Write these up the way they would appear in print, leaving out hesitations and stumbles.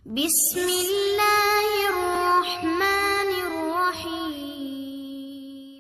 بسم الله الرحمن الرحيم.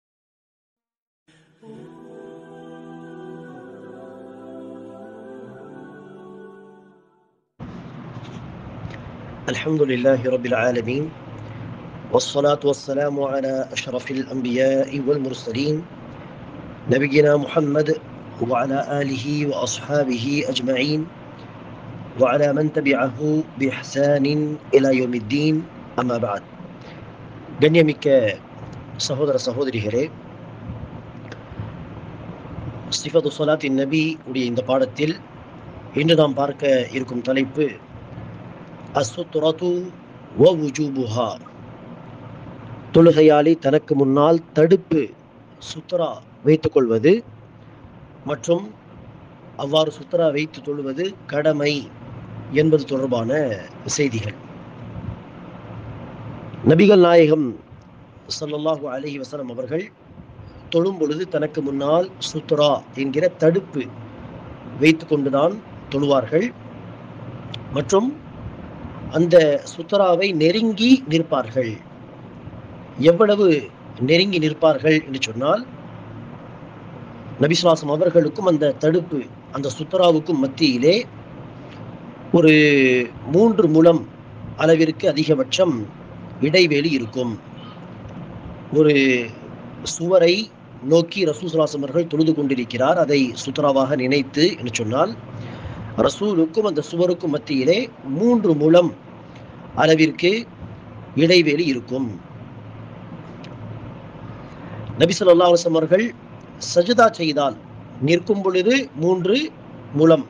الحمد لله رب العالمين والصلاة والسلام على أشرف الأنبياء والمرسلين نبينا محمد وعلى آله وأصحابه أجمعين وعلى من تبعه بإحسان إلى يوم الدين أما بعد. கண்ணியமிக்க சகோதர சகோதரிகளே, சிஃபத்து ஸலாத்தின் நபி உடைய இந்த பாடத்தில் இன்று நாம் பார்க்க இருக்கும் தலைப்பு அஸ்ஸுத்ரது வ வுஜூபுஹா. தொழுகையாளி தனக்கு முன்னால் தடுப்பு சுத்ரா வைத்துக் கொள்வது மற்றும் அவ்வாறு சுத்ரா வைத்து தொழுவது கடமை என்பது தொடர்பான செய்திகள். நபிகள் நாயகம் ஸல்லல்லாஹு அலைஹி வஸல்லம் அவர்கள் தொழும் பொழுது தனக்கு முன்னால் சுத்ரா என்கிற தடுப்பு வைத்து கொண்டுதான் தொழுவார்கள் மற்றும் அந்த சுத்ராவை நெருங்கி நிற்பார்கள். எவ்வளவு நெருங்கி நிற்பார்கள் என்று சொன்னால், நபி ஸல்லல்லாஹு அலைஹி வஸல்லம் அவர்களுக்கும் அந்த தடுப்பு அந்த சுத்ராவுக்கும் மத்தியிலே ஒரு 3 முழம் அளவிற்கு அதிகபட்சம் இடைவெளி இருக்கும். ஒரு சுவரை நோக்கி ரசூல் ஸல்லல்லாஹு அலைஹி வஸல்லம் அவர்கள் தொழுது கொண்டிருக்கிறார், அதை சுத்ராவாக நினைத்து என்று சொன்னால், ரசூலுக்கும் அந்த சுவருக்கும் மத்தியிலே 3 முழம் அளவிற்கு இடைவெளி இருக்கும். நபி ஸல்லல்லாஹு அலைஹி வஸல்லம் அவர்கள் சஜ்தா செய்தால் நிற்கும் பொழுது 3 முழம்,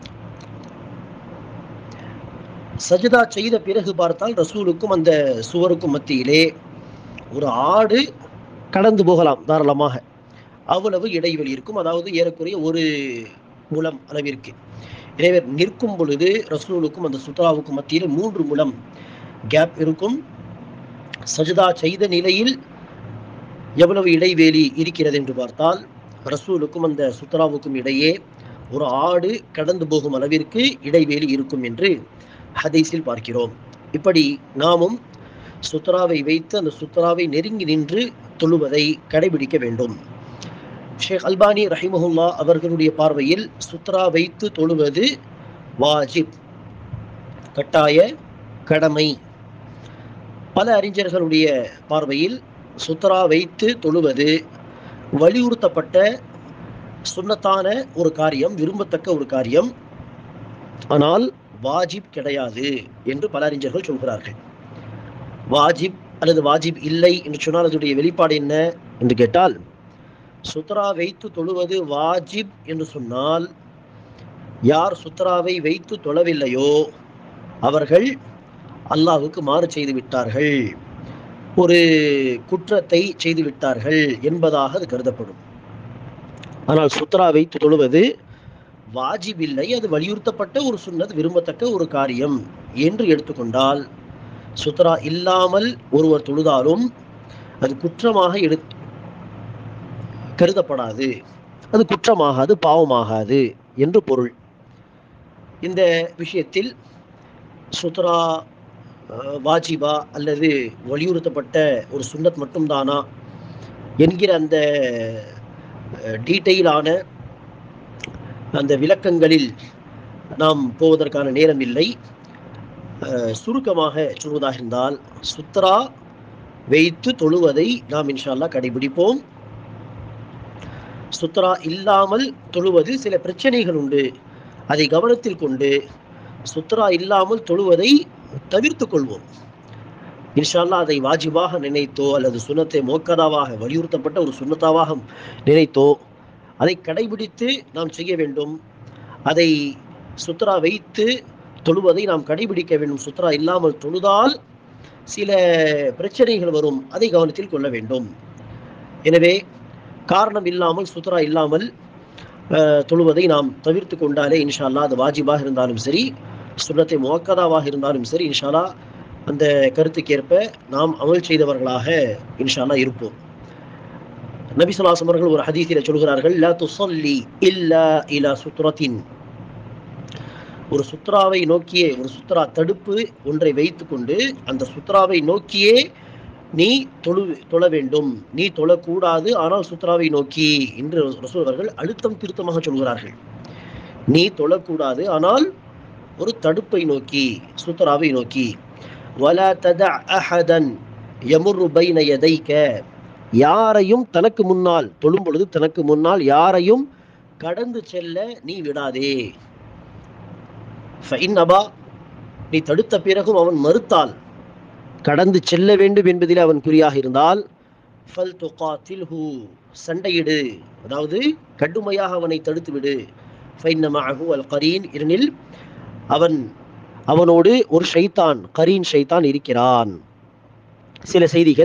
சஜ்தா செய்த பிறகு பார்த்தால் ரசூலுக்கும் அந்த சுவருக்கும் மத்தியிலே ஒரு ஆடு கடந்து போகலாம் தாராளமாக, அவ்வளவு இடைவெளி இருக்கும். அதாவது ஏறக்குறைய 1 முழம் அளவிற்கு. எனவே நிற்கும் பொழுது ரசூலுக்கும் அந்த சுத்ராவுக்கும் மத்தியில் 3 முழம் கேப் இருக்கும். சஜ்தா செய்த நிலையில் எவ்வளவு இடைவெளி இருக்கிறது என்று பார்த்தால், ரசூலுக்கும் அந்த சுத்ராவுக்கும் இடையே ஒரு ஆடு கடந்து போகும் அளவிற்கு இடைவெளி இருக்கும் என்று ஹதீஸில் பார்க்கிறோம். இப்படி நாமும் சுத்ராவை வைத்து அந்த சுத்ராவை நெருங்கி நின்று தொழுவதை கடைபிடிக்க வேண்டும். ஷேக் அல்பானி ரஹிமஹுல்லா அவர்களுடைய பார்வையில் சுத்ரா வைத்து தொழுவது வாஜிப், கட்டாய கடமை. பல அறிஞர்களுடைய பார்வையில் சுத்ரா வைத்து தொழுவது வலியுறுத்தப்பட்ட சுன்னத்தான ஒரு காரியம், விரும்பத்தக்க ஒரு காரியம், ஆனால் வாஜிப் கிடையாது என்று பல அறிஞர்கள் சொல்கிறார்கள். வாஜிப் அல்லது வாஜிப் இல்லை என்று சொன்னால் அதனுடைய வெளிப்பாடு என்ன என்று கேட்டால், சுத்ரா வைத்து தொழுவது வாஜிப் என்று சொன்னால், யார் சுத்ராவை வைத்து தொழவில்லையோ அவர்கள் அல்லாஹ்வுக்கு மாறு செய்து விட்டார்கள், ஒரு குற்றத்தை செய்து விட்டார்கள் என்பதாக அது கருதப்படும். ஆனால் சுத்ரா வைத்து தொழுவது வாஜிப் இல்லை, அது வலியுறுத்தப்பட்ட ஒரு சுன்னத், விரும்பத்தக்க ஒரு காரியம் என்று எடுத்துக்கொண்டால், சுத்ரா இல்லாமல் ஒருவர் தொழுதாலும் அது குற்றமாக கருதப்படாது, அது குற்றமாகாது, பாவமாகாது என்று பொருள். இந்த விஷயத்தில் சுத்ரா வாஜிபா அல்லது வலியுறுத்தப்பட்ட ஒரு சுன்னத் மட்டும்தானா என்கிற அந்த டீட்டெயிலான அந்த விளக்கங்களில் நாம் போவதற்கான நேரம் இல்லை. சுருக்கமாக சொல்வதாக இருந்தால், சுத்ரா வைத்து தொழுவதை நாம் இன்ஷா அல்லாஹ் கடைபிடிப்போம். சுத்ரா இல்லாமல் தொழுவது சில பிரச்சனைகள் உண்டு, அதை கவனத்தில் கொண்டு சுத்ரா இல்லாமல் தொழுவதை தவிர்த்து கொள்வோம். இன்ஷா அல்லாஹ் அதை வாஜிபாக நினைத்தோ அல்லது சுன்னத்தை மோக்கதாவாக வலியுறுத்தப்பட்ட ஒரு சுன்னத்தாவாக நினைத்தோ அதை கடைபிடித்து நாம் செய்ய வேண்டும். அதை சுத்ரா வைத்து தொழுவதை நாம் கடைபிடிக்க வேண்டும். சுத்ரா இல்லாமல் தொழுதால் சில பிரச்சனைகள் வரும், அதை கவனத்தில் கொள்ள வேண்டும். எனவே காரணம் இல்லாமல் சுத்ரா இல்லாமல் தொழுவதை நாம் தவிர்த்து கொண்டாலே இன்ஷா அல்லாஹ் அது வாஜிபாக இருந்தாலும் சரி, சுன்னத்தை முஅக்கதாவாக இருந்தாலும் சரி, இன்ஷா அல்லாஹ் அந்த கருத்துக்கேற்ப நாம் அமல் செய்தவர்களாக இன்ஷா அல்லாஹ் இருப்போம். நபி ஸல்லல்லாஹு அலைஹி வஸல்லம் அவர்கள் ஒரு ஹதீஸில் சொல்கிறார்கள், லா துஸல்லி இல்லா இலா சுத்ரத்தின் ஒரு சுத்ராவை நோக்கியே, ஒரு சுத்ரா தடுப்பு ஒன்றை வைத்துக்கொண்டு அந்த சுத்ராவை நோக்கியே நீ தொழ வேண்டும், நீ தொழக்கூடாது, ஆனால் சுத்ராவை நோக்கி என்று ரசூல் அவர்கள் அழுத்தம் திருத்தமாக சொல்கிறார்கள். நீ தொழக்கூடாது, ஆனால் ஒரு தடுப்பை நோக்கி, சுத்ராவை நோக்கி. வலா ததஅ அஹதன் யமுர்ரு பைன யதைக, யாரையும் தனக்கு முன்னால், தொழும் பொழுது தனக்கு முன்னால் யாரையும் கடந்து செல்ல நீ விடாதே. ஃபஇன் அபா, நீ தடுத்த பிறகும் அவன் மறுத்தால், கடந்து செல்ல வேண்டும் என்பதில் அவன் குறியாக இருந்தால், ஃபல் துகாத்தில்ஹு, சண்டையிடு, அதாவது கடுமையாக அவனை தடுத்து விடு. ஃபஇன்ன மஅஹு அல் கரீன், ஏனெனில் அவனோடு ஒரு ஷைத்தான், கரீன் ஷைத்தான் இருக்கிறான். சில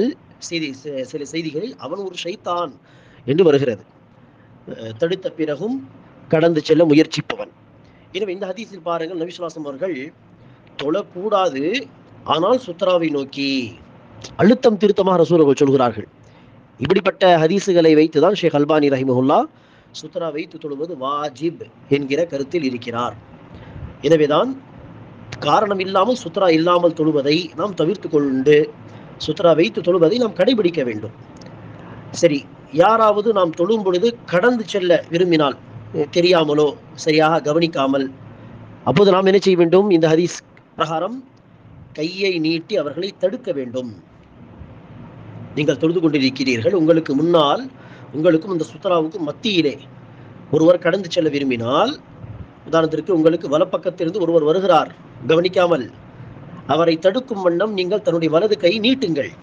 செய்திகளில் அவன் ஒரு ஷைத்தான் என்று வருகிறது, தடுத்த பிறகும் கடந்து செல்ல முயற்சிப்பவன். எனவே இந்த ஹதீஸில் பாருங்கள், நபி ஸல்லல்லாஹு அலைஹி வஸல்லம் அவர்கள் தொழக்கூடாது, ஆனால் சுத்ராவை நோக்கி அழுத்தம் திருத்தமாக ரசூல் அவர்கள் சொல்கிறார்கள். இப்படிப்பட்ட ஹதீஸுகளை வைத்துதான் ஷேக் அல்பானி ரஹிமஹுல்லா சுத்ரா வைத்து தொழுவது வாஜிப் என்கிற கருத்தில் இருக்கிறார். எனவேதான் காரணம் இல்லாமல் சுத்ரா இல்லாமல் தொழுவதை நாம் தவிர்த்து கொண்டு சுத்ரா வைத்து தொழுவதை நாம் கடைபிடிக்க வேண்டும். சரி, யாராவது நாம் தொழும் பொழுது கடந்து செல்ல விரும்பினால், தெரியாமலோ சரியாக கவனிக்காமல், அப்போது நாம் என்ன செய்ய வேண்டும்? இந்த ஹதீஸ் பிரகாரம் கையை நீட்டி அவர்களை தடுக்க வேண்டும். நீங்கள் தொழுது கொண்டிருக்கிறீர்கள், உங்களுக்கு முன்னால் உங்களுக்கும் இந்த சுத்ராவுக்கும் மத்தியிலே ஒருவர் கடந்து செல்ல விரும்பினால், உதாரணத்திற்கு உங்களுக்கு வலப்பக்கத்திலிருந்து ஒருவர் வருகிறார், கவனிக்காமல் அவரை தடுக்கும் வண்ணம் நீங்கள் தன்னுடைய வலது கை நீட்டுங்கள்.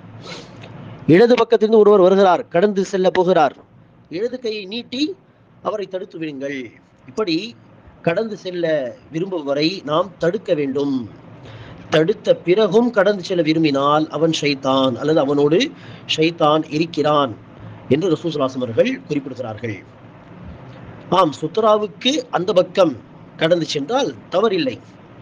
இடது பக்கத்திலிருந்து ஒருவர் வருகிறார், கடந்து செல்ல போகிறார், இடது கையை நீட்டி அவரை தடுத்து விடுங்கள். இப்படி கடந்து செல்ல விரும்புவரை நாம் தடுக்க வேண்டும். தடுத்த பிறகும் கடந்து செல்ல விரும்பினால் அவன் ஷைத்தான், அல்லது அவனோடு ஷைத்தான் இருக்கிறான் என்று ரசூல் ஸல்லல்லாஹு அலைஹி வஸல்லம் அவர்கள் குறிப்பிடுகிறார்கள். ஆம், சுத்ராவுக்கு அந்த பக்கம் கடந்து சென்றால் தவறில்லை.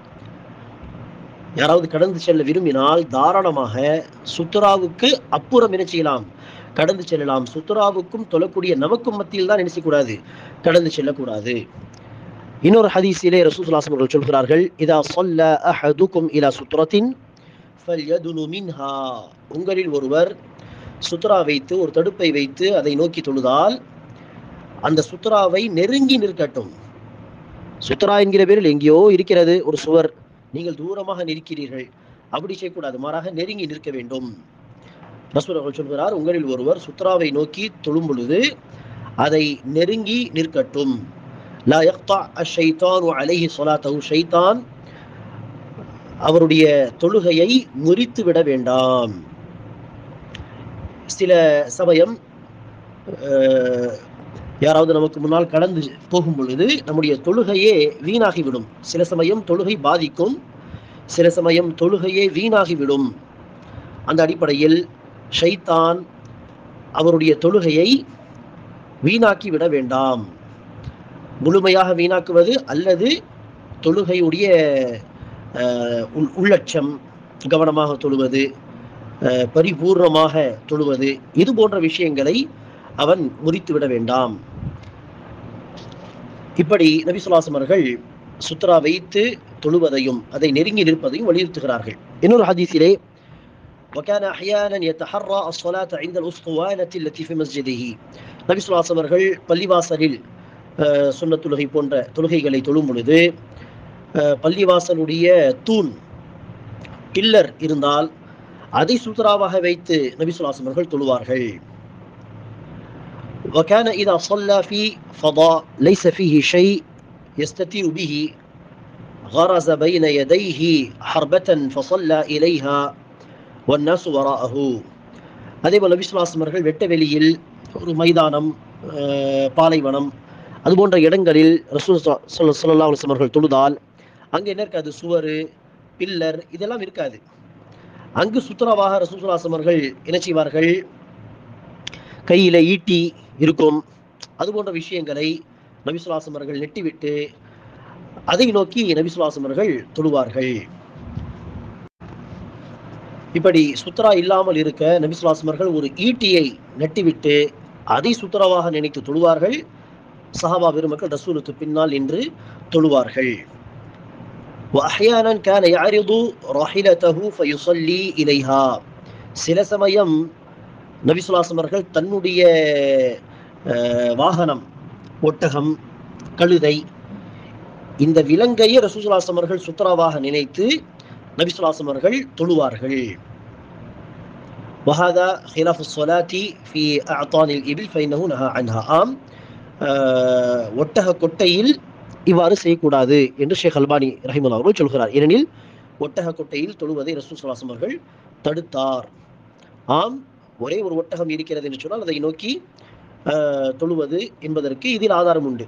யாராவது கடந்து செல்ல விரும்பினால் தாராளமாக சுத்ராவுக்கு அப்புறம் என்ன செய்யலாம்? கடந்து செல்லலாம். சுத்ராவுக்கும் தொழக்கூடிய நமக்கும் மத்தியில் தான் என்ன செய்யக்கூடாது? கடந்து செல்லக்கூடாது. இன்னொரு ஹதீஸிலே ரசூல் ஸல்லல்லாஹு அலைஹி வஸல்லம் அவர்கள் சொல்கிறார்கள், இதா ஸல்ல அஹதுக்கும் இலா சுத்ரத்தின் ஃபல்யதுனு மின்ஹா, உங்களில் ஒருவர் சுத்ரா வைத்து, ஒரு தடுப்பை வைத்து அதை நோக்கி தொழுதால் அந்த சுத்ராவை நெருங்கி நிற்கட்டும். சுத்ரா என்கிற பேரில் எங்கேயோ இருக்கிறது ஒரு சுவர், நீங்கள் தூரமாக நிற்கிறீர்கள், அப்படி செய்யக்கூடாது, மாறாக நெருங்கி நிற்க வேண்டும். ரசூல் அவர்கள் சொல்கிறார், உங்களில் ஒருவர் சுத்ராவை நோக்கி தொழும் பொழுது அதை நெருங்கி நிற்கட்டும். லா யக்தா அஷ்-ஷைத்தானு அலைஹி ஸலாத்தஹு, ஷைத்தான் அவருடைய தொழுகையை முறித்து விட வேண்டாம். சில சமயம் யாராவது நமக்கு முன்னால் கடந்து போகும் பொழுது நம்முடைய தொழுகையே வீணாகிவிடும். சில சமயம் தொழுகை பாதிக்கும், சில சமயம் தொழுகையே வீணாகிவிடும். அந்த அடிப்படையில் ஷைத்தான் அவருடைய தொழுகையை வீணாக்கி விட வேண்டாம். முழுமையாக வீணாக்குவது அல்லது தொழுகையுடைய உள்ளட்சம், கவனமாக தொழுவது, பரிபூர்ணமாக தொழுவது, இது போன்ற விஷயங்களை அவன் முறித்து விட வேண்டாம். இப்படி நபி ஸல்லல்லாஹு அலைஹி வஸல்லம் அவர்கள் சுத்ரா வைத்து தொழுவதையும் அதை நெருங்கி நிற்பதையும் வலியுறுத்துகிறார்கள். இன்னொரு ஹதீஸிலே, وكان احيانا يتحرى الصلاه عند الاسطوانه التي في مسجده, நபி ஸல்லல்லாஹு அலைஹி வஸல்லம் அவர்கள் பள்ளிவாசலில் சுன்னத் தொழுகை போன்ற தொழுகைகளை தொழும் பொழுது பள்ளிவாசலுடைய தூண், பில்லர் இருந்தால் அதை சுத்ராவாக வைத்து நபி ஸல்லல்லாஹு அலைஹி வஸல்லம் அவர்கள் தொழுவார்கள். وكان إذا صلى في فضاء ليس فيه شيء يستتر به غرز بين يديه حربة فصلى إليها والناس وراءه. அதேபோல் நபி ஸல்லல்லாஹு அலைஹி வஸல்லம் அவர்கள் வெட்ட வெளியில், ஒரு மைதானம், பாலைவனம், அது போன்ற இடங்களில் ரசூல் ஸல்லல்லாஹு அலைஹி வஸல்லம் அவர்கள் தொழுதால் அங்கே என்ன இருக்காது? சுவர், பில்லர், இதெல்லாம் இருக்காது. அங்கு சுத்ராவாக ரசூல் ஸல்லல்லாஹு அலைஹி வஸல்லம் அவர்கள் என்ன செய்வார்கள்? கையில ஈட்டி இருக்கும், அது போன்ற விஷயங்களை நபி ஸல்லல்லாஹு அலைஹி வஸல்லம் அவர்கள் நெட்டிவிட்டு அதை நோக்கி நபி ஸல்லல்லாஹு அலைஹி வஸல்லம் அவர்கள் தொழுவார்கள். இப்படி சுத்ரா இல்லாமல் இருக்க நபி ஸல்லல்லாஹு அலைஹி வஸல்லம் அவர்கள் ஒரு ஈட்டியை நெட்டிவிட்டு அதை சுத்ராவாக நினைத்து தொழுவார்கள். சஹாபா பெருமக்கள் ரசூலுக்கு பின்னால் நின்று தொழுவார்கள். وأحيانا كان يعرض راحلته فيصلي إليها. சில சமயம் நபி ஸல்லல்லாஹு அலைஹி வஸல்லம் அவர்கள் தன்னுடைய வாகனம், ஒட்டகம், கழுதை, இந்த விலங்கையே ரசூல் ஸல்லல்லாஹு அலைஹி வஸல்லம் அவர்கள் சுத்ராவாக நினைத்து நபி ஸல்லல்லாஹு அலைஹி வஸல்லம் அவர்கள் தொழுவார்கள். وهذا خلاف الصلاة في أعطان الإبل فإنه نهى عنها. ஆம், ஒட்டக கொட்டையில் இவ்வாறு செய்யக்கூடாது என்று ஷேக் அல்பானி ரஹிமஹுல்லாஹ் அவர்கள் சொல்கிறார். ஏனெனில் ஒட்டக கொட்டையில் தொழுவதை ரசூல் ஸல்லல்லாஹு அலைஹி வஸல்லம் அவர்கள் தடுத்தார். ஆம், ஒரே ஒரு ஒட்டகம் இருக்கிறது என்று சொன்னால் அதை நோக்கி தொழுவது என்பதற்கு இதில் ஆதாரம் உண்டு.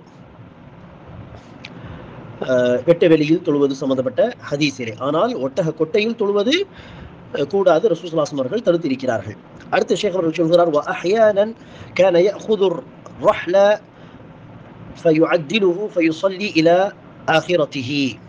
வெட்ட வெளியில் தொழுவது சம்பந்தப்பட்ட ஹதீஸிலே. ஆனால் ஒட்டக கொட்டையில் தொழுவது கூடாது, ரசூல் ஸல்லல்லாஹு அலைஹி வஸல்லம் அவர்கள் தடுத்திருக்கிறார்கள். அடுத்த ஷேக் அவர்கள் சொல்கிறார், وأحيانا كان يأخذ الرحل فيعدله فيصلي إلى آخرته.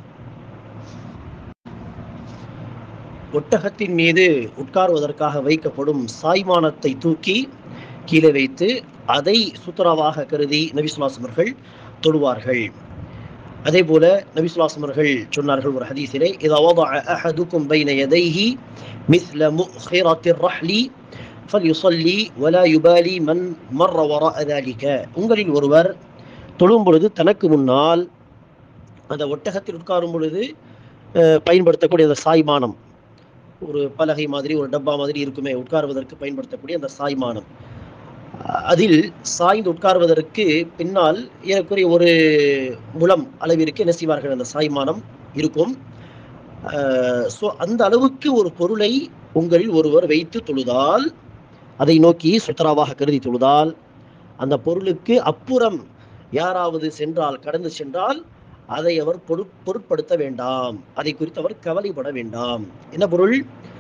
ஒட்டகத்தின் மீது உட்கார்வதற்காக வைக்கப்படும் சாய்மானத்தை தூக்கி கீழே வைத்து அதை சுத்ராவாக கருதி நபி ஸல்லல்லாஹு அலைஹி வஸல்லம் அவர்கள் தொழுவார்கள். அதே போல நபி ஸல்லல்லாஹு அலைஹி வஸல்லம் அவர்கள் சொன்னார்கள் ஒரு ஹதீஸிலே, إذا وضع أحدكم بين يديه مثل مؤخرة الرحل فليصلي ولا يبالي من مر وراء ذلك. உங்களில் ஒருவர் தொழும் பொழுது தனக்கு முன்னால் அந்த ஒட்டகத்தில் உட்காரும் பொழுது பயன்படுத்தக்கூடிய அந்த சாய்மானம், ஒரு பலகை மாதிரி, ஒரு டப்பா மாதிரி இருக்குமே உட்கார்வதற்கு பயன்படுத்தக்கூடிய அந்த சாய்மானம், அதில் சாய்ந்து உட்கார்வதற்கு பின்னால் ஏறக்குறைய ஒரு முழம் அளவிற்கு என்ன செய்வார்கள், அந்த சாய்மானம் இருக்கும். ஸோ அந்த அளவுக்கு ஒரு பொருளை உங்களில் ஒருவர் வைத்து தொழுதால், அதை நோக்கி சுத்ராவாக கருதி தொழுதால், அந்த பொருளுக்கு அப்புறம் யாராவது சென்றால், கடந்து சென்றால் அதை அவர் பொருட்படுத்த வேண்டாம், அதை குறித்து அவர் கவலைப்பட வேண்டாம். என்ன பொருள்?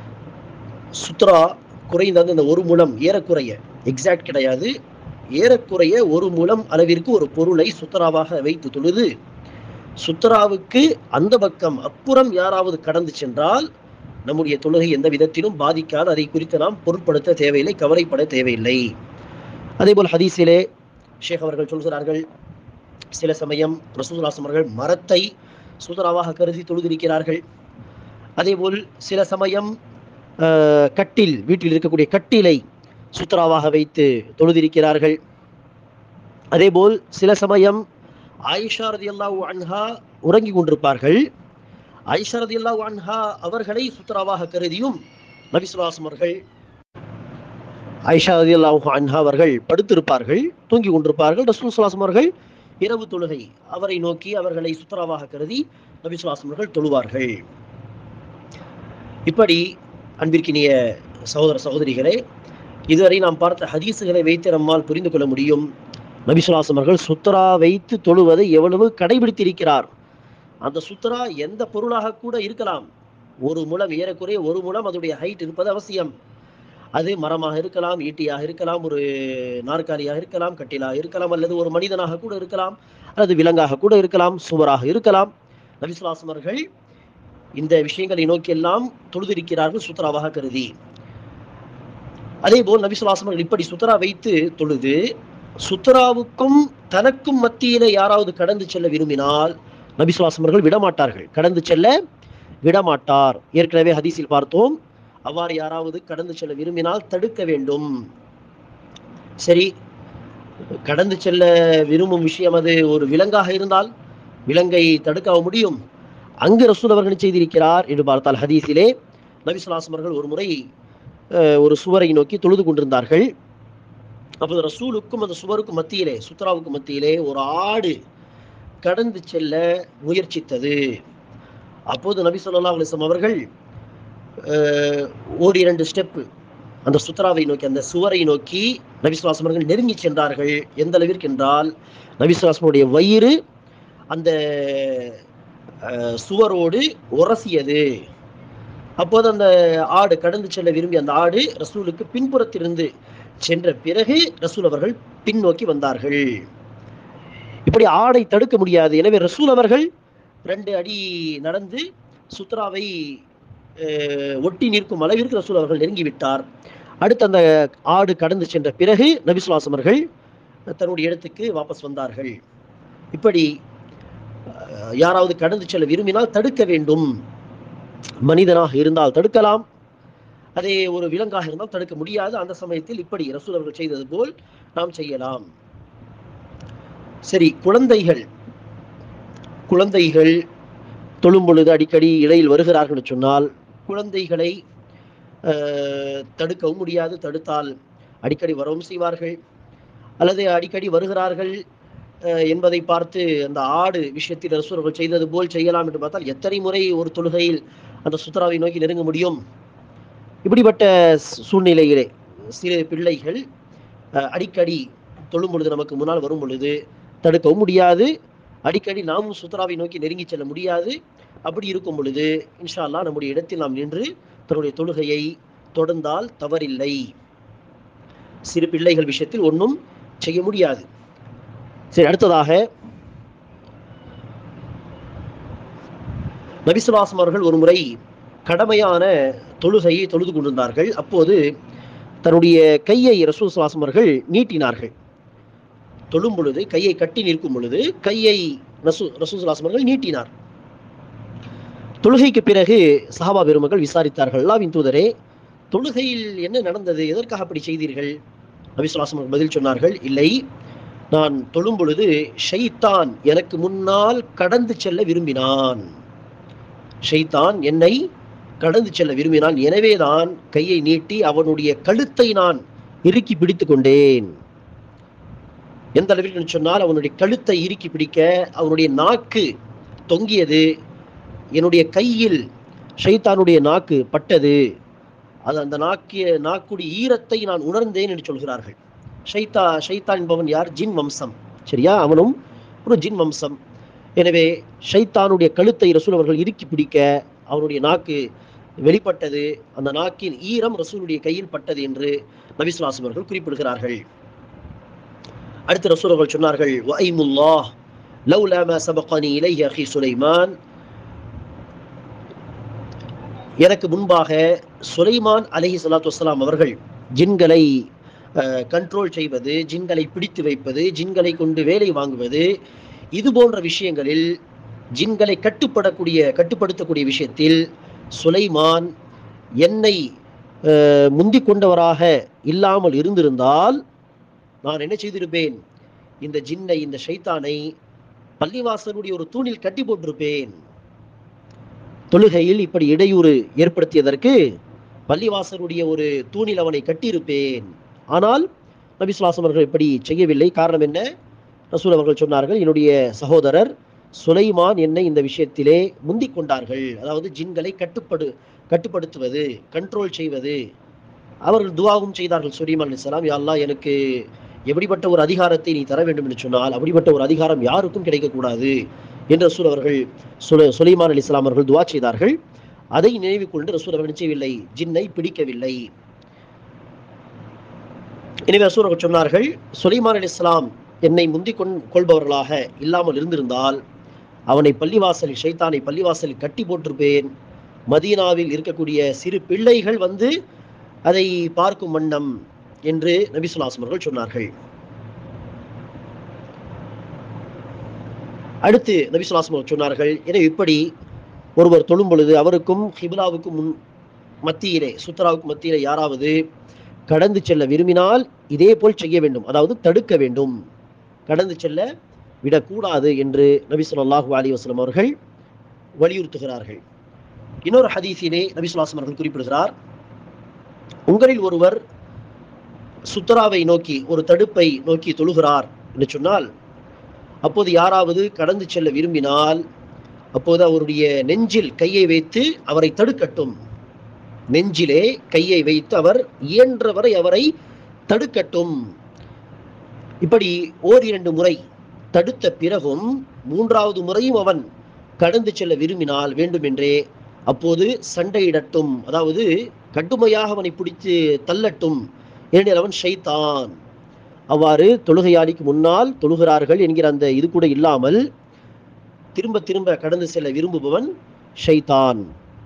சுத்ரா குறைந்தது இந்த ஒரு முழம், ஏறக்குறைய எக்ஸாக்ட் கிடையாது, ஏறக்குறைய ஒரு முழம் அளவிற்கு ஒரு பொருளை சுத்ராவாக வைத்து தொழுது, சுத்ராவுக்கு அந்த பக்கம் அப்புறம் யாராவது கடந்து சென்றால் நம்முடைய தொழுகை எந்த விதத்திலும் பாதிக்காது, அதை குறித்து நாம் பொருட்படுத்த தேவையில்லை, கவலைப்பட தேவையில்லை. அதேபோல் ஹதீஸிலே ஷேக் அவர்கள் சொல்கிறார்கள், சில சமயம் ரசூலுல்லாஹி ஸல்லல்லாஹு அலைஹி வஸல்லம் அவர்கள் மரத்தை சுத்ராவாக கருதி தொழுதிருக்கிறார்கள். அதேபோல் சில சமயம் கட்டில், வீட்டில் இருக்கக்கூடிய கட்டிலை சுத்ராவாக வைத்து தொழுதிருக்கிறார்கள். அதேபோல் சில சமயம் ஆயிஷா ரலியல்லாஹு அன்ஹா உறங்கி கொண்டிருப்பார்கள். ஆயிஷா ரலியல்லாஹு அன்ஹா அவர்களை சுத்ராவாக கருதியும் நபி ஸல்லல்லாஹு அலைஹி வஸல்லம் அவர்கள், ஆயிஷா ரலியல்லாஹு அன்ஹா அவர்கள் படுத்திருப்பார்கள், தூங்கி கொண்டிருப்பார்கள். ரசூல் ஸல்லல்லாஹு அலைஹி வஸல்லம் அவர்கள் இரவு தொழுகை, அவரை நோக்கி அவர்களை சுத்ராவாக கருதி நபி ஸல்லல்லாஹு அலைஹி வஸல்லம் அவர்கள் தொழுவார்கள். இப்படி அன்பிற்கினிய சகோதர சகோதரிகளே, இதுவரை நாம் பார்த்த ஹதீஸுகளை வைத்து நம்மால் புரிந்து கொள்ள முடியும் நபி ஸல்லல்லாஹு அலைஹி வஸல்லம் அவர்கள் சுத்ரா வைத்து தொழுவதை எவ்வளவு கடைபிடித்திருக்கிறார். அந்த சுத்ரா எந்த பொருளாக கூட இருக்கலாம், ஒரு முழம், ஏறக்குறைய ஒரு முழம் அதனுடைய ஹைட் இருப்பது அவசியம். அது மரமாக இருக்கலாம், ஈட்டியாக இருக்கலாம், ஒரு நாற்காலியாக இருக்கலாம், கட்டிலாக இருக்கலாம், அல்லது ஒரு மனிதனாக கூட இருக்கலாம், அல்லது விலங்காக கூட இருக்கலாம், சுவராக இருக்கலாம். நபி ஸல்லல்லாஹு அலைஹி வஸல்லம் அவர்கள் இந்த விஷயங்களை நோக்கியெல்லாம் தொழுதிருக்கிறார்கள் சுத்ராவாக கருதி. அதே போல் நபி ஸல்லல்லாஹு அலைஹி வஸல்லம் இப்படி சுத்ரா வைத்து தொழுது, சுத்ராவுக்கும் தனக்கும் மத்தியிலே யாராவது கடந்து செல்ல விரும்பினால் நபி ஸல்லல்லாஹு அலைஹி வஸல்லம் அவர்கள் விடமாட்டார்கள், கடந்து செல்ல விடமாட்டார். ஏற்கனவே ஹதீஸில் பார்த்தோம், அவ்வாறு யாராவது கடந்து செல்ல விரும்பினால் தடுக்க வேண்டும். சரி, கடந்து செல்ல விரும்பும் விஷயம் அது ஒரு விலங்காக இருந்தால் விலங்கை தடுக்க முடியும். அங்கு ரசூல் அவர்கள் செய்திருக்கிறார் என்று பார்த்தால் ஹதீஸிலே நபி ஸல்லல்லாஹு அலைஹி வஸல்லம் அவர்கள் ஒரு முறை ஒரு சுவரை நோக்கி தொழுது கொண்டிருந்தார்கள். அப்போது ரசூலுக்கும் அந்த சுவருக்கும் மத்தியிலே, சுத்ராவுக்கு மத்தியிலே ஒரு ஆடு கடந்து செல்ல முயற்சித்தது. அப்போது நபி ஸல்லல்லாஹு அலைஹி வஸல்லம் அவர்கள் ஓடி 2 ஸ்டெப் அந்த சுத்ராவை நோக்கி, அந்த சுவரை நோக்கி நபி ஸல்லல்லாஹு அலைஹி வஸல்லம் அவர்கள் நெருங்கி சென்றார்கள். எந்த அளவிற்கு என்றால் நபி ஸல்லல்லாஹு அலைஹி வஸல்லம் வயிறு அந்த சுவரோடு உரசியது. அப்போது அந்த ஆடு கடந்து செல்ல விரும்பி அந்த ஆடு ரசூலுக்கு பின்புறத்திலிருந்து சென்ற பிறகு ரசூல் அவர்கள் பின்னோக்கி வந்தார்கள். இப்படி ஆடை தடுக்க முடியாது. எனவே ரசூல் அவர்கள் 2 அடி நடந்து சுத்ராவை ஒட்டி நிற்கும் அளவிற்கு ரசூல் அவர்கள் நெருங்கிவிட்டார். அடுத்து அந்த ஆடு கடந்து சென்ற பிறகு நபி ஸல்லல்லாஹு அலைஹி வஸல்லம் அவர்கள் தன்னுடைய இடத்துக்கு வாபஸ் வந்தார்கள். இப்படி யாராவது கடந்து செல்ல விரும்பினால் தடுக்க வேண்டும். மனிதனாக இருந்தால் தடுக்கலாம், அதே ஒரு விலங்காக இருந்தால் தடுக்க முடியாது. அந்த சமயத்தில் இப்படி ரசூல் அவர்கள் செய்தது போல் நாம் செய்யலாம். சரி, குழந்தைகள் தொழும் பொழுது அடிக்கடி இடையில் வருகிறார்கள் சொன்னால் குழந்தைகளை தடுக்கவும் முடியாது. தடுத்தால் அடிக்கடி வரவும் செய்வார்கள். அல்லது அடிக்கடி வருகிறார்கள் என்பதை பார்த்து அந்த ஆடு விஷயத்தில் ரசூல் அவர்கள் செய்தது போல் செய்யலாம் என்று பார்த்தால் எத்தனை முறை ஒரு தொழுகையில் அந்த சுத்ராவை நோக்கி நெருங்க முடியும்? இப்படிப்பட்ட சூழ்நிலையிலே சிறு பிள்ளைகள் அடிக்கடி தொழும் பொழுது நமக்கு முன்னால் வரும் பொழுது தடுக்கவும் முடியாது, அடிக்கடி நாமும் சுத்ராவை நோக்கி நெருங்கி செல்ல முடியாது. அப்படி இருக்கும் பொழுது இன்ஷா அல்லாஹ் நம்முடைய இடத்தில் நாம் நின்று தன்னுடைய தொழுகையை தொடர்ந்தால் தவறில்லை. சிறு பிள்ளைகள் விஷயத்தில் ஒன்றும் செய்ய முடியாது. சரி, அடுத்ததாக நபி ஸல்லல்லாஹு அலைஹி வஸல்லம் அவர்கள் ஒரு முறை கடமையான தொழுகையை தொழுது கொண்டிருந்தார்கள். அப்போது தன்னுடைய கையை ரசூல் ஸல்லல்லாஹு அலைஹி வஸல்லம் அவர்கள் நீட்டினார்கள். தொழும் பொழுது கையை கட்டி நிற்கும் பொழுது கையை ரசூல் ஸல்லல்லாஹு அலைஹி வஸல்லம் அவர்கள் நீட்டினார். தொழுகைக்கு பிறகு சஹாபா பெருமக்கள் விசாரித்தார்கள், அல்லாஹ்வின் தூதரே, தொழுகையில் என்ன நடந்தது, எதற்காக அப்படி செய்தீர்கள்? நபி ஸல்லல்லாஹு அலைஹி வஸல்லம் பதில் சொன்னார்கள், இல்லை, நான் தொழும் பொழுது ஷைத்தான் எனக்கு முன்னால் கடந்து செல்ல விரும்பினான். ஷைத்தான் என்னை கடந்து செல்ல விரும்பினான், எனவேதான் கையை நீட்டி அவனுடைய கழுத்தை நான் இறுக்கி பிடித்து கொண்டேன். எந்த அளவில் சொன்னால் அவனுடைய கழுத்தை இறுக்கி பிடிக்க அவனுடைய நாக்கு தொங்கியது, என்னுடைய கையில் ஷைத்தானுடைய நாக்கு பட்டது, அது அந்த நாக்குடைய ஈரத்தை நான் உணர்ந்தேன் என்று சொல்கிறார்கள். ஷைத்தான் என்பவன் யார்? ஜின் வம்சம். சரியா, அவனும் ஒரு ஜின் வம்சம். எனவே ஷைத்தானுடைய கழுத்தை ரசூல் அவர்கள் இறுக்கி பிடிக்க அவனுடைய நாக்கு வெளிப்பட்டது, அந்த நாக்கின் ஈரம் ரசூலுடைய கையில் பட்டது என்று நபி ஸல்லல்லாஹு அலைஹி வஸல்லம் அவர்கள் குறிப்பிடுகிறார்கள். அடுத்து ரசூல் அவர்கள் சொன்னார்கள், வஐமுல்லாஹ் லௌலா மா சபகனி இலைஹி அஹி சுலைமான், எனக்கு முன்பாக சுலைமான் அலைஹிஸ்ஸலாத்து வஸ்ஸலாம் அவர்கள் ஜின்களை கண்ட்ரோல் செய்வது, ஜின்களை பிடித்து வைப்பது, ஜின்களை கொண்டு வேலை வாங்குவது, இது போன்ற விஷயங்களில் ஜின்களை கட்டுப்படுத்தக்கூடிய விஷயத்தில் சுலைமான் என்னை முந்திக் கொண்டவராக இல்லாமல் இருந்திருந்தால் நான் என்ன செய்திருப்பேன்? இந்த ஜின்னை, இந்த ஷைத்தானை பள்ளிவாசலுடைய ஒரு தூணில் கட்டி போட்டிருப்பேன். தொழுகையில் இப்படி இடையூறு ஏற்படுத்தியதற்கு பள்ளிவாசலுடைய ஒரு தூணில் அவனை கட்டியிருப்பேன். ஆனால் நபி ஸல்லல்லாஹு அலைஹி வஸல்லம் அவர்கள் இப்படி செய்யவில்லை. காரணம் என்ன? ரசூல் அவர்கள் சொன்னார்கள், என்னுடைய சகோதரர் சுலைமான் என்னை இந்த விஷயத்திலே முந்திக் கொண்டார்கள். அதாவது ஜின்களை கட்டுப்படுத்துவது, கண்ட்ரோல் செய்வது. அவர்கள் துஆவும் செய்தார்கள் சுலைமான் அலைஹிஸ்ஸலாம், யா அல்லாஹ், எனக்கு எப்படிப்பட்ட ஒரு அதிகாரத்தை நீ தர வேண்டும் என்று சொன்னால் அப்படிப்பட்ட ஒரு அதிகாரம் யாருக்கும் கிடைக்கக்கூடாது என்று ரசூல் அவர்கள் சுலைமான் அலைஹிஸ்ஸலாம் அவர்கள் துஆ செய்தார்கள். அதை நினைவு கொண்டு ரசூல் அவர்கள் செய்யவில்லை, ஜின்னை பிடிக்கவில்லை. எனவே ரசூல் அவர்கள் சொன்னார்கள், சுலைமான் அலைஹிஸ்ஸலாம் என்னை முந்திக் கொள்பவர்களாக இல்லாமல் இருந்திருந்தால் அவனை பள்ளிவாசலில், ஷைத்தானை பள்ளிவாசலில் கட்டி போட்டிருப்பேன். மதீனாவில் இருக்கக்கூடிய சிறு பிள்ளைகள் வந்து அதை பார்க்கும் வண்ணம் என்று நபி ஸல்லல்லாஹு அலைஹி வஸல்லம் அவர்கள் சொன்னார்கள். அடுத்து நபி ஸல்லல்லாஹு அலைஹி வஸல்லம் சொன்னார்கள், எனவே இப்படி ஒருவர் தொழும் பொழுது அவருக்கும் கிப்லாவுக்கும் மத்தியிலே, சுத்ராவுக்கும் மத்தியிலே யாராவது கடந்து செல்ல விரும்பினால் இதே போல் செய்ய வேண்டும், அதாவது தடுக்க வேண்டும், கடந்து செல்ல விடக்கூடாது என்று நபி ஸல்லல்லாஹு அலைஹி வஸல்லம் அவர்கள் வலியுறுத்துகிறார்கள். இன்னொரு ஹதீஸிலே நபி ஸல்லல்லாஹு அலைஹி வஸல்லம் அவர்கள் குறிப்பிடுகிறார், உங்களில் ஒருவர் சுத்ராவை நோக்கி, ஒரு தடுப்பை நோக்கி தொழுகிறார் என்று சொன்னால், அப்போது யாராவது கடந்து செல்ல விரும்பினால் அப்போது அவருடைய நெஞ்சில் கையை வைத்து அவரை தடுக்கட்டும். நெஞ்சிலே கையை வைத்து அவர் இயன்றவரை அவரை தடுக்கட்டும். இப்படி ஓரிரண்டு முறை தடுத்த பிறகும் மூன்றாவது முறையும் அவன் கடந்து செல்ல விரும்பினால் வேண்டுமென்றே அப்போது சண்டையிடட்டும், அதாவது கடுமையாக அவனை பிடித்து தள்ளட்டும், ஏனெனில் அவன் ஷைத்தான். அவ்வாறு தொழுகையாளிக்கு முன்னால் தொழுகிறார்கள் என்கிற அந்த இது கூட இல்லாமல் திரும்ப திரும்ப கடந்து செல்ல விரும்புபவன் ஷைத்தான்.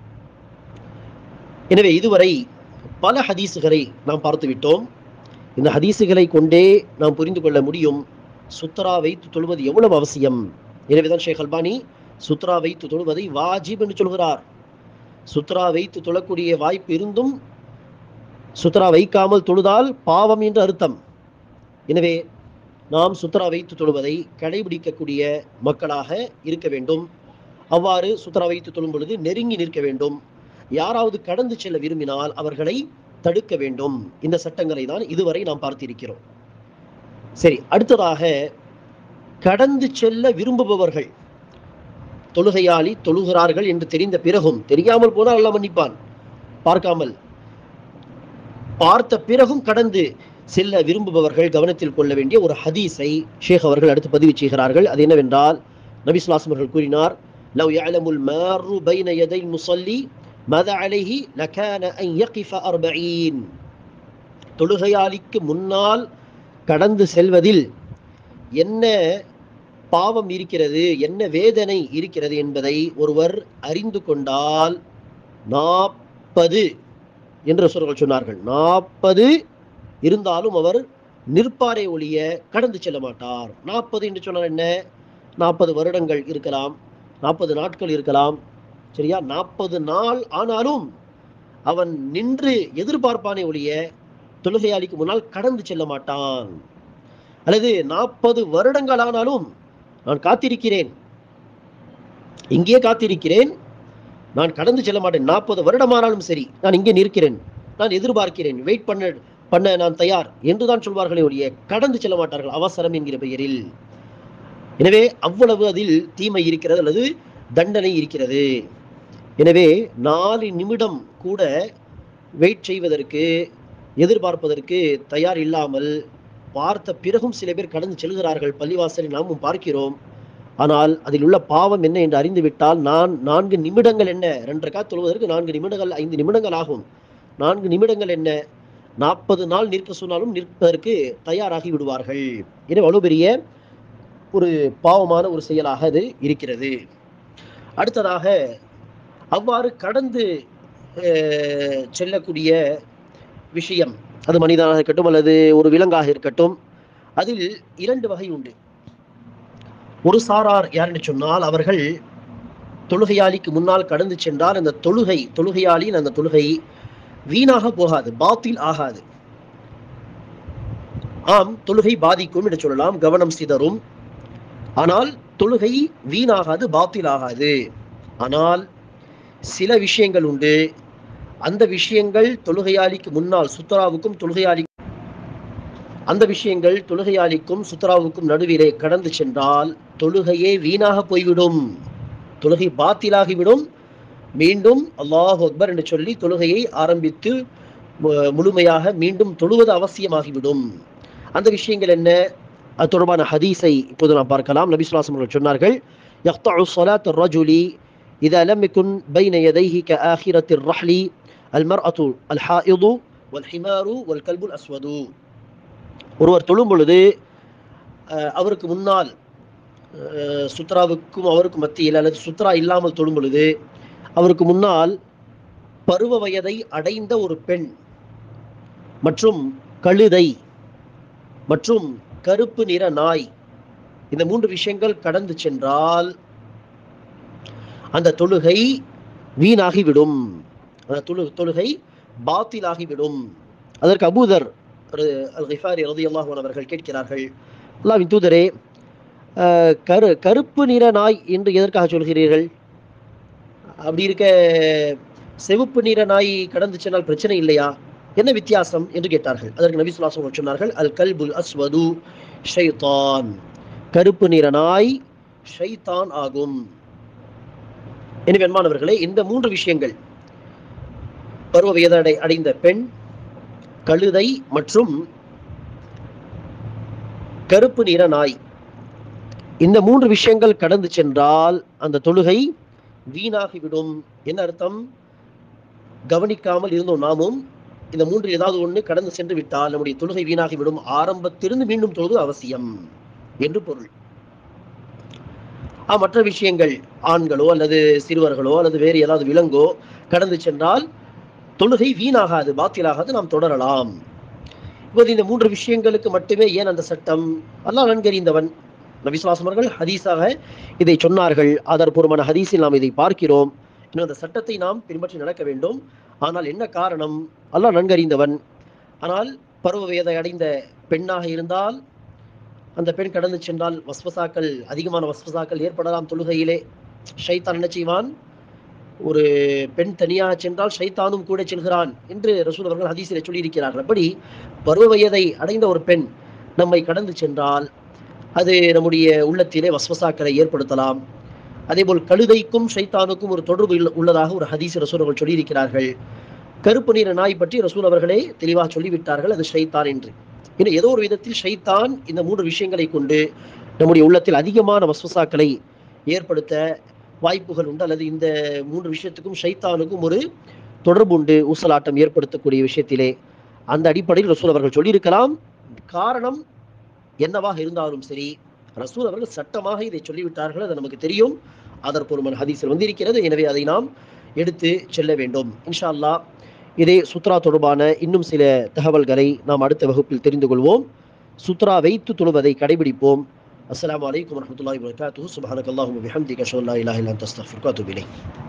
எனவே இதுவரை பல ஹதீஸுகளை நாம் பார்த்து விட்டோம். இந்த ஹதீஸுகளை கொண்டே நாம் புரிந்து கொள்ள முடியும் சுத்ரா வைத்து தொழுவது எவ்வளவு அவசியம். எனவேதான் ஷேக் அல்பானி சுத்ரா வைத்து தொழுவதை வாஜிப் என்று சொல்கிறார். சுத்ரா வைத்து தொழக்கூடிய வாய்ப்பு இருந்தும் சுத்ரா வைக்காமல் தொழுதால் பாவம் என்று அர்த்தம். எனவே நாம் சுத்ரா வைத்து தொழுவதை கடைபிடிக்கக்கூடிய மக்களாக இருக்க வேண்டும். அவ்வாறு சுத்ரா வைத்து தொழும் பொழுது நெருங்கி நிற்க வேண்டும். யாராவது கடந்து செல்ல விரும்பினால் அவர்களை தடுக்க வேண்டும். இந்த சட்டங்களை தான் இதுவரை நாம் பார்த்திருக்கிறோம். சரி, அடுத்ததாக கடந்து செல்ல விரும்புபவர்கள், தொழுகையாளி தொழுகிறார்கள் என்று தெரிந்த பிறகும், தெரியாமல் போனால் அல்லாஹ் மன்னிப்பான், பார்க்காமல் பார்த்த பிறகும் கடந்து செல்ல விரும்புபவர்கள் கவனத்தில் கொள்ள வேண்டிய ஒரு ஹதீஸை ஷேக் அவர்கள் அடுத்து பதிவு செய்கிறார்கள். அது என்னவென்றால், நபி ஸல்லல்லாஹு அலைஹி வஸல்லம் கூறினார், லவ் யஅலமுல் மாரு பைன யதை முஸல்லி மதா அலைஹி லகான அன் யகிஃப 40. தொழுகையாளிக்கு முன்னால் கடந்து செல்வதில் என்ன பாவம் இருக்கிறது, என்ன வேதனை இருக்கிறது என்பதை ஒருவர் அறிந்து கொண்டால் 40 என்று ரசூலுல்லாஹ் சொன்னார்கள். 40 இருந்தாலும் அவர் நிற்பாரே ஒழிய கடந்து செல்ல மாட்டார். 40 என்று சொன்னால் என்ன? 40 வருடங்கள் இருக்கலாம், 40 நாட்கள் இருக்கலாம், சரியா? 40 நாள் ஆனாலும் அவன் நின்று எதிர்பார்ப்பானே ஒழிய தொழுகையாளிக்கு முன்னால் கடந்து செல்ல மாட்டான். அல்லது 40 வருடங்கள் ஆனாலும் நான் காத்திருக்கிறேன், இங்கே காத்திருக்கிறேன், நான் கடந்து செல்ல மாட்டேன். 40 வருடமானாலும் சரி, நான் இங்கே நிற்கிறேன், நான் எதிர்பார்க்கிறேன், வெயிட் பண்ண நான் தயார் என்றுதான் சொல்வார்களே ஒழிய கடந்து செல்ல மாட்டார்கள், அவசரம் என்கிற பெயரில். எனவே அவ்வளவு அதில் தீமை இருக்கிறது அல்லது தண்டனை இருக்கிறது. எனவே 4 நிமிடம் கூட வெயிட் செய்வதற்கு, எதிர்பார்ப்பதற்கு தயார் இல்லாமல் பார்த்த பிறகும் சில பேர் கடந்து செல்கிறார்கள். பள்ளிவாசலில் நாமும் பார்க்கிறோம். ஆனால் அதில் உள்ள பாவம் என்ன என்று அறிந்துவிட்டால், நான் 4 நிமிடங்கள் என்ன, 2 ரக்காத் தொழுவதற்கு 4 நிமிடங்கள் 5 நிமிடங்கள் ஆகும். 4 நிமிடங்கள் என்ன, 40 நாள் நிற்க சொன்னாலும் நிற்பதற்கு தயாராகி விடுவார்கள். எனவே அவ்வளவு பெரிய ஒரு பாவமான ஒரு செயலாக அது இருக்கிறது. அடுத்ததாக, அவ்வாறு கடந்து செல்லக்கூடிய விஷயம், அது மனிதனாக இருக்கட்டும் அல்லது ஒரு விலங்காக இருக்கட்டும், அதில் 2 வகை உண்டு. ஒரு சாரார் யார் என்று சொன்னால், அவர்கள் தொழுகையாளிக்கு முன்னால் கடந்து சென்றால் அந்த தொழுகையாளியின் அந்த தொழுகை வீணாக போகாது, பாத்தில் ஆகாது. ஆம், தொழுகை பாதிக்கும் என்று சொல்லலாம், கவனம் சிதறும். ஆனால் தொழுகை வீணாகாது, பாத்தில் ஆகாது. ஆனால் சில விஷயங்கள் உண்டு. அந்த விஷயங்கள் தொழுகையாளிக்கு முன்னால் சுத்ராவுக்கும் தொழுகையாளிக்கும் சுத்ராவுக்கும் நடுவிலே கடந்து சென்றால் தொழுகையே வீணாக போய்விடும், தொழுகை பாத்திலாகிவிடும். மீண்டும் அல்லாஹு அக்பர் என்று சொல்லி தொழுகையை ஆரம்பித்து முழுமையாக மீண்டும் தொழுவது அவசியமாகிவிடும். அந்த விஷயங்கள் என்ன? அது தொடர்பான ஹதீஸை இப்போது நாம் பார்க்கலாம். நபி ஸல்லல்லாஹு அலைஹி வஸல்லம் சொன்னார்கள், யக்தஉ ஸலாத் الرجل إذا لم يكن بين يديه كآخرة الرحل المرأة الحائض والحمار والكلب الأسود. ஒருவர் தொழும் பொழுது அவருக்கு முன்னால் சுத்ராவுக்கும் அவருக்கும் மத்தியில் அல்லது சுத்ரா இல்லாமல் தொழும் பொழுது அவருக்கு முன்னால் பருவ வயதை அடைந்த ஒரு பெண் மற்றும் கழுதை மற்றும் கருப்பு நிற நாய், இந்த 3 விஷயங்கள் கடந்து சென்றால் அந்த தொழுகை வீணாகிவிடும், அந்த தொழுகை பாத்திலாகிவிடும். அதற்கு அபூதர் அல்-கிஃபாரி ரலியல்லாஹு அன்ஹு அவர்கள் கேட்கிறார்கள், அல்லாஹ்வின் தூதரே, கருப்பு நிற நாய் என்று எதற்காக சொல்கிறீர்கள்? அப்படி இருக்க சிவப்பு நிற நாய் கடந்து சென்றால் பிரச்சனை இல்லையா, என்ன வித்தியாசம் என்று கேட்டார்கள். அதற்கு நபி ஸல்லல்லாஹு அலைஹி வஸல்லம் சொன்னார்கள், அல் கல்புல் அஸ்வது ஷைத்தான், கருப்பு நிற நாய் ஷைத்தான் ஆகும். எனவே அன்பானவர்களே, இந்த 3 விஷயங்கள், பருவ வயதை அடைந்த பெண், கழுதை மற்றும் கருப்பு நிற நாய், இந்த 3 விஷயங்கள் கடந்து சென்றால் அந்த தொழுகை வீணாகிவிடும். என்ன அர்த்தம்? கவனிக்காமல் இருந்தோம் நாமும், இந்த 3 ஏதாவது ஒன்று கடந்து சென்று விட்டால் நம்முடைய தொழுகை வீணாகிவிடும். ஆரம்பத்திலிருந்து மீண்டும் தொழுவது அவசியம் என்று பொருள். மற்ற விஷயங்கள், ஆண்களோ அல்லது சிறுவர்களோ அல்லது வேறு ஏதாவது விலங்கோ கடந்து சென்றால் தொழுகை வீணாகாது, பாத்திலாகாது, நாம் தொடரலாம். இப்போது இந்த 3 விஷயங்களுக்கு மட்டுமே ஏன் அந்த சட்டம்? அல்லாஹ் நன்கறிந்தவன். நபி ஸல்லல்லாஹு அலைஹி வஸல்லம் அவர்கள் ஹதீஸாக இதை சொன்னார்கள். ஆதாரபூர்வமான ஹதீஸில் நாம் இதை பார்க்கிறோம். இன்னும் அந்த சட்டத்தை நாம் பின்பற்றி நடக்க வேண்டும். ஆனால் என்ன காரணம்? அல்லாஹ் நன்கறிந்தவன். ஆனால் பருவ வயதை அடைந்த பெண்ணாக இருந்தால் அந்த பெண் கடந்து சென்றால் வஸ்வசாக்கள், அதிகமான வஸ்வசாக்கள் ஏற்படலாம். தொழுகையிலே ஷைத்தான் என்ன செய்வான்? ஒரு பெண் தனியாக சென்றால் ஷைத்தானும் கூட செல்கிறான் என்று ரசூல் அவர்கள் ஹதீஸிலே சொல்லியிருக்கிறார்கள். அப்படி பருவ வயதை அடைந்த ஒரு பெண் நம்மை கடந்து சென்றால் அது நம்முடைய உள்ளத்திலே வஸ்வசாக்களை ஏற்படுத்தலாம். அதேபோல் கழுதைக்கும் ஷைத்தானுக்கும் ஒரு தொடர்பு உள்ளதாக ஒரு ஹதீஸ் ரசூல் அவர்கள் சொல்லியிருக்கிறார்கள். கருப்பு நிற நாய் பற்றி ரசூல் அவர்களே தெளிவாக சொல்லிவிட்டார்கள், அது ஷைத்தான் என்று. இன்னும் ஏதோ ஒரு விதத்தில் ஷைத்தான் இந்த 3 விஷயங்களை கொண்டு நம்முடைய உள்ளத்தில் அதிகமான வஸ்வசாக்களை ஏற்படுத்த வாய்ப்புகள் உண்டு. அல்லது இந்த 3 விஷயத்துக்கும் ஷைத்தானுக்கும் ஒரு தொடர்பு உண்டு, ஊசலாட்டம் ஏற்படுத்தக்கூடிய விஷயத்திலே. அந்த அடிப்படையில் ரசூல் அவர்கள் சொல்லியிருக்கலாம். காரணம் என்னவாக இருந்தாலும் சரி, ரசூல் அவர்கள் சட்டமாக இதை சொல்லிவிட்டார்கள், அது நமக்கு தெரியும். ஆதாரபூர்வமான ஹதீஸில் வந்திருக்கிறது. எனவே அதை நாம் எடுத்து செல்ல வேண்டும். இன்ஷா அல்லாஹ் இதே சுத்ரா தொடர்பான இன்னும் சில தகவல்களை நாம் அடுத்த வகுப்பில் தெரிந்து கொள்வோம். சுத்ரா வைத்து தொழுவதை கடைபிடிப்போம். அஸ்ஸலாமு அலைக்கும் வரஹ்மத்துல்லாஹி வபரகாத்துஹு. சுப்ஹானக்கல்லாஹும்ம வபிஹம்திக அஷ்ஹது அல்லா இலாஹா இல்லா அன்த அஸ்தக்ஃபிருக வ அத்தூபு இலைக்.